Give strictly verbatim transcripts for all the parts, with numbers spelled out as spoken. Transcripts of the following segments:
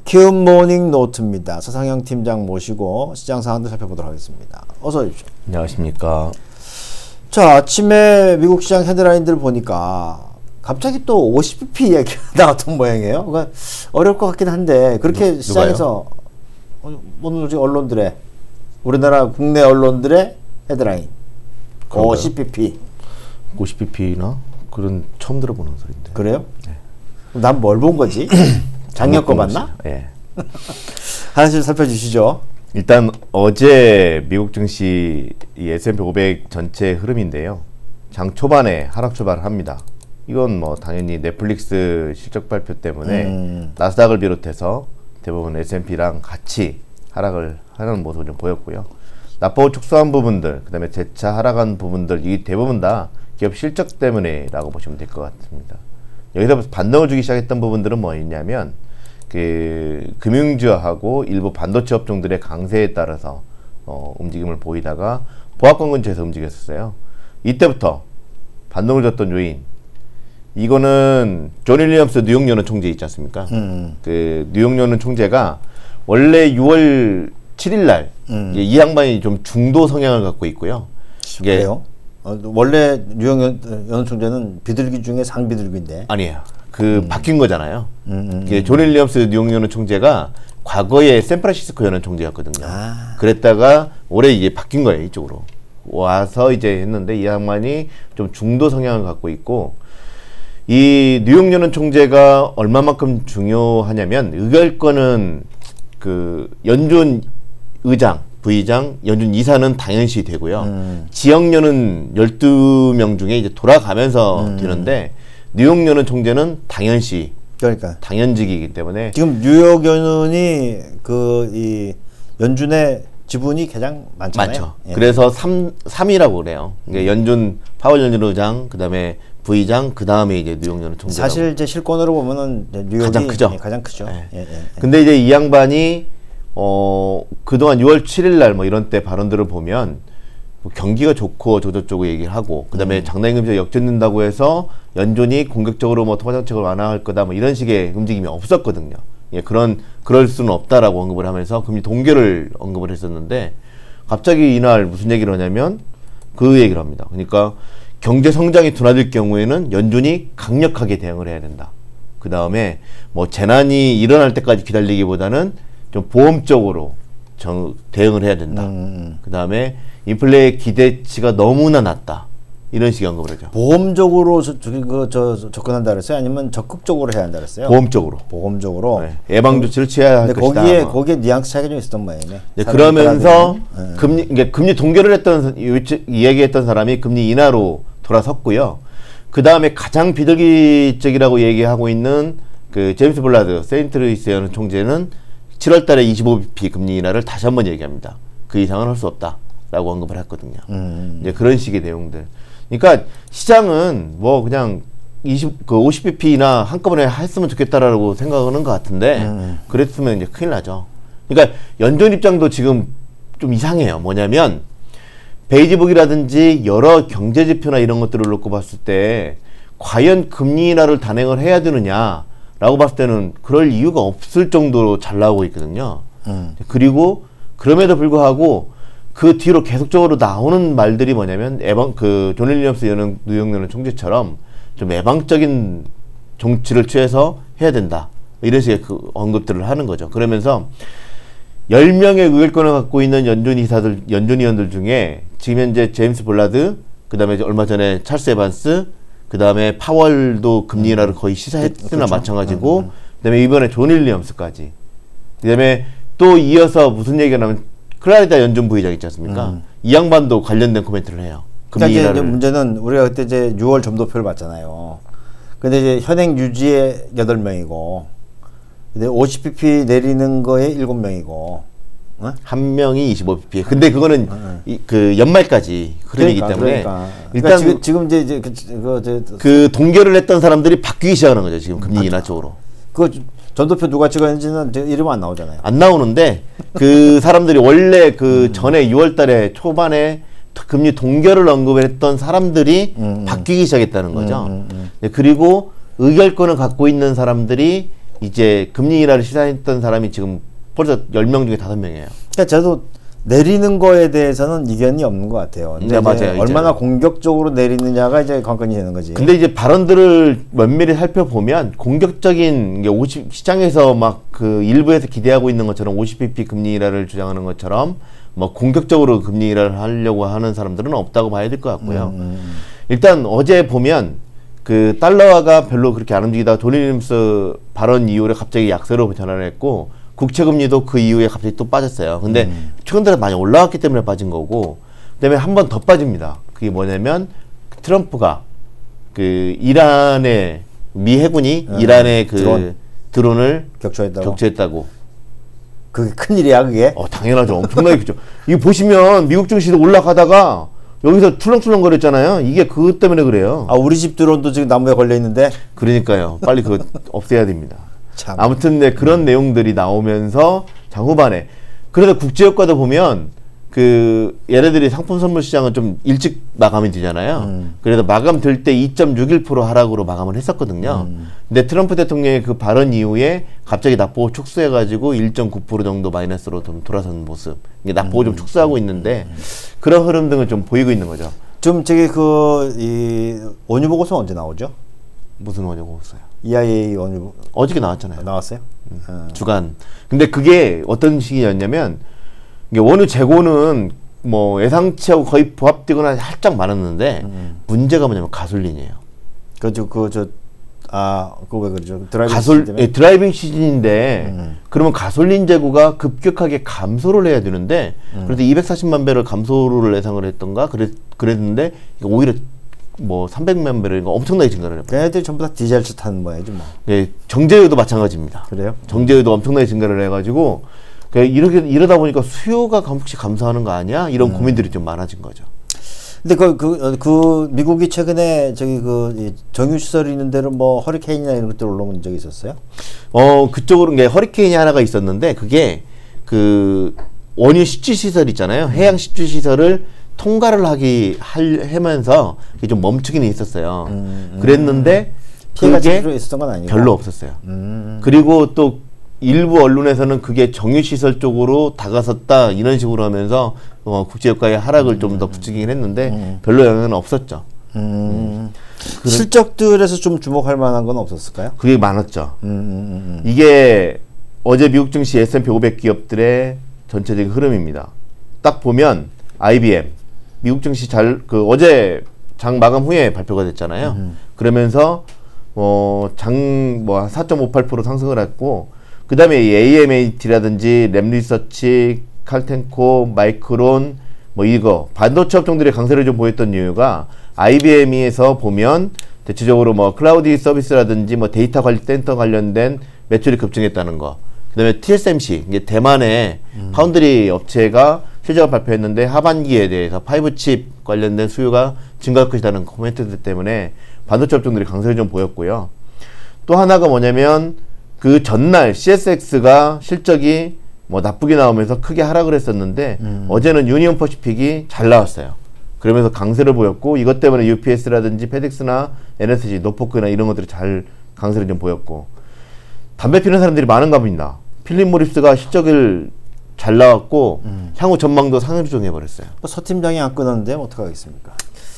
키움 모닝 노트입니다. 서상영 팀장 모시고 시장 상황들 살펴보도록 하겠습니다. 어서 오십시오. 안녕하십니까. 자, 아침에 미국 시장 헤드라인들 보니까 갑자기 또 오십 비피 이야기가 나왔던 모양이에요. 그러니까 어려울 것 같긴 한데 그렇게 누, 시장에서 오늘 언론들의 우리나라 국내 언론들의 헤드라인 그런가요? 오십 비피 오십 비피나 그런 처음 들어보는 소리인데. 그래요? 네. 난 뭘 본 거지? 작년 거 봤나? 예. 네. 하나씩 살펴주시죠. 일단 어제 미국 증시 에스 앤 피 오백 전체 흐름인데요. 장 초반에 하락 출발을 합니다. 이건 뭐 당연히 넷플릭스 실적 발표 때문에 음. 나스닥을 비롯해서 대부분 에스 앤 피랑 같이 하락을 하는 모습을 좀 보였고요. 나빠고 축소한 부분들, 그 다음에 재차 하락한 부분들, 이 대부분 다 기업 실적 때문에 라고 보시면 될 것 같습니다. 여기서 반등을 주기 시작했던 부분들은 뭐였냐면 그 금융주하고 일부 반도체 업종들의 강세에 따라서 어, 움직임을 보이다가 보합권 근처에서 움직였었어요. 이때부터 반등을 줬던 요인, 이거는 존 윌리엄스 뉴욕 연은 총재 있지 않습니까? 음. 그 뉴욕 연은 총재가 원래 유월 칠일날 음. 이 양반이 좀 중도 성향을 갖고 있고요. 이게 그래요? 어, 원래 뉴욕 연은 총재는 비둘기 중에 상비둘기인데 아니에요. 그 음. 바뀐 거잖아요. 음, 음, 음. 존 윌리엄스 뉴욕 연은 총재가 과거에 샌프란시스코 연은 총재였거든요. 아. 그랬다가 올해 이게 바뀐 거예요. 이쪽으로 와서 이제 했는데 이 양반이 좀 중도 성향을 갖고 있고, 이 뉴욕 연은 총재가 얼마만큼 중요하냐면 의결권은 그 연준 의장, 부의장, 연준 이사는 당연시 되고요. 음. 지역연은 열두 명 중에 이제 돌아가면서 음. 되는데 뉴욕 연은 총재는 당연시, 그러니까 당연직이기 때문에 지금 뉴욕 연은이 그 이 연준의 지분이 가장 많잖아요. 맞죠. 예. 그래서 삼, 삼이라고 그래요. 그러니까 연준 파월 연준 의장, 그 다음에 부의장, 그 다음에 이제 뉴욕 연은 총재. 사실 이제 실권으로 보면은 뉴욕이 가장 크죠. 예, 가장 크죠. 네. 예, 예, 예. 근데 이제 이 양반이 어 그동안 유월 칠일날 뭐 이런 때 발언들을 보면 뭐 경기가 좋고 저저저고 얘기를 하고, 그 다음에 음. 장단임금제가 역전된다고 해서 연준이 공격적으로 뭐 통화정책을 완화할 거다 뭐 이런 식의 움직임이 없었거든요. 예, 그런 그럴 수는 없다라고 언급을 하면서 금리 동결을 언급을 했었는데 갑자기 이날 무슨 얘기를 하냐면 그 얘기를 합니다. 그러니까 경제 성장이 둔화될 경우에는 연준이 강력하게 대응을 해야 된다. 그 다음에 뭐 재난이 일어날 때까지 기다리기보다는 좀 보험적으로 정, 대응을 해야 된다. 음. 그 다음에 인플레의 기대치가 너무나 낮다. 이런 식의 언급을 하죠. 보험적으로 저, 저, 그, 저, 접근한다 그랬어요? 아니면 적극적으로 해야 한다 그랬어요? 보험적으로. 보험적으로. 네. 예방 조치를 취해야 할 것이다. 거기에 거기에 뉘앙스 차이가 좀 있었던 모양이네. 네, 그러면서 네. 금리 그러니까 금리 동결을 했던 이야기했던 사람이 금리 인하로 돌아섰고요. 그 다음에 가장 비둘기적이라고 얘기하고 있는 그 제임스 블라드 세인트루이스 연은 총재는 칠월달에 이십오 비피 금리 인하를 다시 한번 얘기합니다. 그 이상은 할 수 없다라고 언급을 했거든요. 음. 이제 그런 식의 내용들. 그러니까 시장은 뭐 그냥 이십, 그 오십 비피나 한꺼번에 했으면 좋겠다라고 생각하는 것 같은데 음. 그랬으면 이제 큰일 나죠. 그러니까 연준 입장도 지금 좀 이상해요. 뭐냐면 베이지북이라든지 여러 경제 지표나 이런 것들을 놓고 봤을 때 과연 금리 인하를 단행을 해야 되느냐라고 봤을 때는 그럴 이유가 없을 정도로 잘 나오고 있거든요. 음. 그리고 그럼에도 불구하고 그 뒤로 계속적으로 나오는 말들이 뭐냐면 예방 그 존 윌리엄스 연은 뉴욕 연은 총재처럼 좀 예방적인 정치를 취해서 해야 된다. 이런 식의 그 언급들을 하는 거죠. 그러면서 열 명의 의결권을 갖고 있는 연준 이사들, 연준 위원들 중에 지금 현재 제임스 블라드, 그 다음에 얼마 전에 찰스 에반스, 그 다음에 파월도 금리 인하를 거의 시사했으나 그렇죠. 마찬가지고, 음, 음. 그 다음에 이번에 존 윌리엄스까지. 그 다음에 또 이어서 무슨 얘기가 나면 클라리다 연준 부의장 있지 않습니까? 음. 이 양반도 관련된 코멘트를 해요. 금리 그러니까 이제 문제는 우리가 그때 이제 유월 점도표를 봤잖아요. 근데 이제 현행 유지에 여덟 명이고, 근데 오십 비피 내리는 거에 일곱 명이고, 어? 한 명이 이십오 비피. 근데 그거는 어. 이, 그 연말까지 흐름이기 그러니까, 때문에 그러니까. 일단 그러니까 지금, 지금 이제, 이제 그, 그, 그, 그 동결을 했던 사람들이 바뀌기 시작하는 거죠. 지금 금리 인하 쪽으로. 그 전도표 누가 찍었는지는 이름 안 나오잖아요. 안 나오는데 그 사람들이 원래 그 음. 전에 유월달에 초반에 금리 동결을 언급을 했던 사람들이 음. 바뀌기 시작했다는 거죠. 음. 음. 네, 그리고 의결권을 갖고 있는 사람들이 이제 금리 인하를 시사했던 사람이 지금 벌써 열 명 중에 다섯 명이에요. 그러니까 저도 내리는 거에 대해서는 이견이 없는 것 같아요. 근데 네, 맞아요. 얼마나 이제는. 공격적으로 내리느냐가 이제 관건이 되는 거지. 근데 이제 발언들을 면밀히 살펴보면 공격적인 게 오십 시장에서 막 그 일부에서 기대하고 있는 것처럼 오십 비피 금리 인하를 주장하는 것처럼 뭐 공격적으로 금리 인하를 하려고 하는 사람들은 없다고 봐야 될 것 같고요. 음, 음. 일단 어제 보면 그 달러화가 별로 그렇게 안 움직이다가 존 윌리엄스 발언 이후에 갑자기 약세로 변화를 했고 국채 금리도 그 이후에 갑자기 또 빠졌어요. 근데 음. 최근 들어 많이 올라왔기 때문에 빠진 거고, 그다음에 한 번 더 빠집니다. 그게 뭐냐면 트럼프가 그 이란의 미 해군이 음. 이란의 그 드론. 드론을 격추했다고. 격추했다고. 그게 큰일이야 그게? 어 당연하죠. 엄청나게 크죠. 이거 보시면 미국 증시도 올라가다가 여기서 출렁출렁 거렸잖아요. 이게 그것 때문에 그래요. 아 우리 집 드론도 지금 나무에 걸려 있는데. 그러니까요. 빨리 그거 없애야 됩니다. 참. 아무튼 네, 그런 음. 내용들이 나오면서 장후반에 그래서 국제유가도 보면 그 얘네들이 상품 선물 시장은 좀 일찍 마감이 되잖아요. 음. 그래서 마감 될 때 이 점 육일 퍼센트 하락으로 마감을 했었거든요. 음. 근데 트럼프 대통령의 그 발언 이후에 갑자기 납보고 축소해가지고 일 점 구 퍼센트 정도 마이너스로 좀 돌아선 모습. 이게 납보고 음. 좀 축소하고 있는데 그런 흐름 등을 좀 보이고 있는 거죠. 좀 저기 그 이 원유 보고서 언제 나오죠? 무슨 원유 보고서요? 이아이에이 원유 어저께 나왔잖아요. 나왔어요? 음. 음. 주간. 근데 그게 어떤 식이었냐면 이게 원유 재고는 뭐 예상치하고 거의 부합되거나 살짝 많았는데 음. 문제가 뭐냐면 가솔린이에요. 그죠 그 저 아 그거 왜 그러죠? 드라이빙 가솔 시즌 예, 드라이빙 시즌인데 음. 그러면 가솔린 재고가 급격하게 감소를 해야 되는데 음. 그래도 이백사십만 배럴 감소를 예상을 했던가 그랬 그랬는데 오히려 뭐 삼백만 배럴 엄청나게 증가를 해요. 걔네들이 전부 다 디젤차 타는 모양이지 뭐. 예, 정제유도 마찬가지입니다. 그래요? 정제유도 엄청나게 증가를 해가지고 이렇게 이러다 보니까 수요가 혹시 감소하는 거 아니야? 이런 음. 고민들이 좀 많아진 거죠. 근데 그, 그, 그, 미국이 최근에 저기 그 정유 시설이 있는 데로 뭐 허리케인이나 이런 것들 올라온 적이 있었어요? 어, 그쪽으로 이게 허리케인이 하나가 있었는데 그게 그 원유 식주 시설 있잖아요. 해양 식주 시설을 통과를 하기 할, 하면서 그게 좀 멈추기는 있었어요. 음, 음. 그랬는데 피해가 실제로 있었던 건 아니고 별로 없었어요. 음. 그리고 또 일부 언론에서는 그게 정유시설 쪽으로 다가섰다 이런 식으로 하면서 어, 국제유가의 하락을 음. 좀 더 부추기긴 했는데 음. 별로 영향은 없었죠. 음. 음. 실적들에서 좀 주목할 만한 건 없었을까요? 그게 많았죠. 음, 음, 음. 이게 어제 미국 증시 에스 앤 피 오백 기업들의 전체적인 흐름입니다. 딱 보면 아이비엠 미국 증시 잘 그 어제 장 마감 후에 발표가 됐잖아요. 음. 그러면서 어, 장 뭐 사 점 오팔 퍼센트 상승을 했고 그 다음에 에이엠에이티라든지 램리서치, 칼텐코, 마이크론 뭐 이거 반도체 업종들의 강세를 좀 보였던 이유가 아이비엠에서 보면 대체적으로 뭐 클라우드 서비스라든지 뭐 데이터 관리 센터 관련된 매출이 급증했다는 거. 그다음에 티에스엠씨 이게 대만의 음. 파운드리 업체가 실적을 발표했는데 하반기에 대해서 파이브 칩 관련된 수요가 증가할 것이라는 코멘트들 때문에 반도체 업종들이 강세를 좀 보였고요. 또 하나가 뭐냐면 그 전날 씨에스엑스가 실적이 뭐 나쁘게 나오면서 크게 하락을 했었는데 음. 어제는 유니온 퍼시픽이 잘 나왔어요. 그러면서 강세를 보였고 이것 때문에 유피에스라든지 페덱스나 엔에스지, 노포크나 이런 것들이 잘 강세를 좀 보였고 담배 피는 사람들이 많은가 봅니다. 필립 모리스가 실적을 잘 나왔고 음. 향후 전망도 상향조정해버렸어요. 뭐 서 팀장이 안 끊었는데 어떡하겠습니까?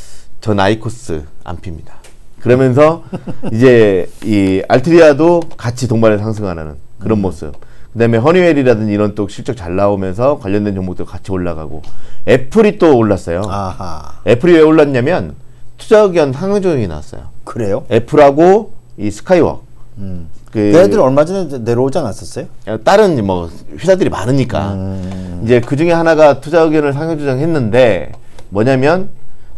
전 아이코스 안 핍니다. 그러면서 이제 이 알트리아도 같이 동반해 상승하는 그런 음. 모습. 그다음에 허니웰이라든지 이런 또 실적 잘 나오면서 관련된 종목도 같이 올라가고 애플이 또 올랐어요. 아하. 애플이 왜 올랐냐면 투자 의견 상향조정이 나왔어요. 그래요? 애플하고 이 스카이워크. 음. 그 애들 얼마 전에 내려오지 않았었어요? 다른 뭐 회사들이 많으니까 음. 이제 그 중에 하나가 투자 의견을 상향조정했는데 뭐냐면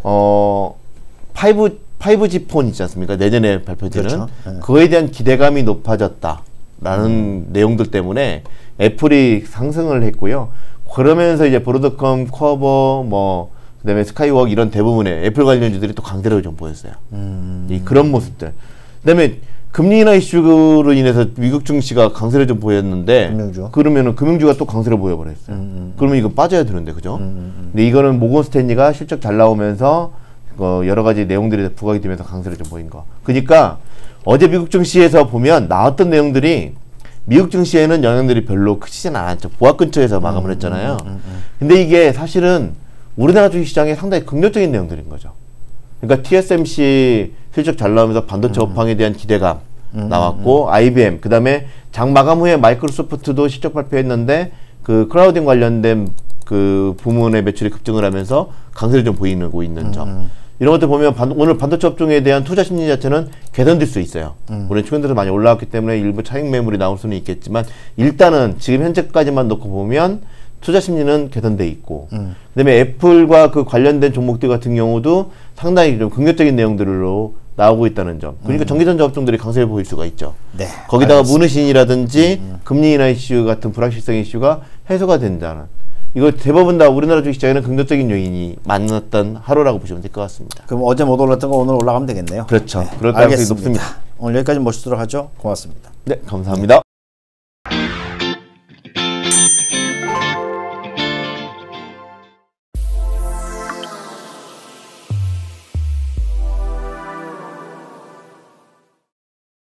어 파이브 파이브 지 폰 있지 않습니까? 내년에 발표되는 그렇죠. 네. 그거에 대한 기대감이 높아졌다라는 음. 내용들 때문에 애플이 상승을 했고요. 그러면서 이제 브로드컴, 쿼버, 뭐 그다음에 스카이워크 이런 대부분의 애플 관련주들이 또 강세를 좀 보였어요. 음. 이 그런 모습들. 그다음에 금리 인하 이슈로 인해서 미국 증시가 강세를 좀 보였는데 금융주. 그러면은 금융주가 또 강세를 보여버렸어요. 음, 음. 그러면 이거 빠져야 되는데 그죠? 음, 음. 근데 이거는 모건 스탠리가 실적 잘 나오면서 어, 여러 가지 내용들이 부각이 되면서 강세를 좀 보인 거. 그러니까 어제 미국 증시에서 보면 나왔던 내용들이 미국 증시에는 영향들이 별로 크지는 않았죠. 보합 근처에서 마감을 했잖아요. 음, 음, 음, 음. 근데 이게 사실은 우리나라 주식시장에 상당히 긍정적인 내용들인 거죠. 그러니까 티에스엠씨 실적 잘 나오면서 반도체 음. 업황에 대한 기대감 음, 나왔고, 음. 아이비엠, 그 다음에 장 마감 후에 마이크로소프트도 실적 발표했는데 그 클라우딩 관련된 그 부문의 매출이 급증을 하면서 강세를 좀 보이고 있는 점. 음. 이런 것들 보면 반, 오늘 반도체 업종에 대한 투자 심리 자체는 개선될 수 있어요. 음. 물론 최근들은 많이 올라왔기 때문에 일부 차익 매물이 나올 수는 있겠지만 일단은 지금 현재까지만 놓고 보면 투자 심리는 개선돼 있고, 음. 그다음에 애플과 그 관련된 종목들 같은 경우도 상당히 좀 긍정적인 내용들로 나오고 있다는 점. 그러니까 음. 전기전자 업종들이 강세를 보일 수가 있죠. 네, 거기다가 무느신이라든지 음. 금리 인하 이슈 같은 불확실성 이슈가 해소가 된다는. 이거 대부분 다 우리나라 주식시장에는 긍정적인 요인이 많았던 하루라고 보시면 될 것 같습니다. 그럼 어제 못 올랐던 거 오늘 올라가면 되겠네요. 그렇죠. 네, 그럴 가능성이 높습니다. 오늘 여기까지 모시도록 하죠. 고맙습니다. 네, 감사합니다.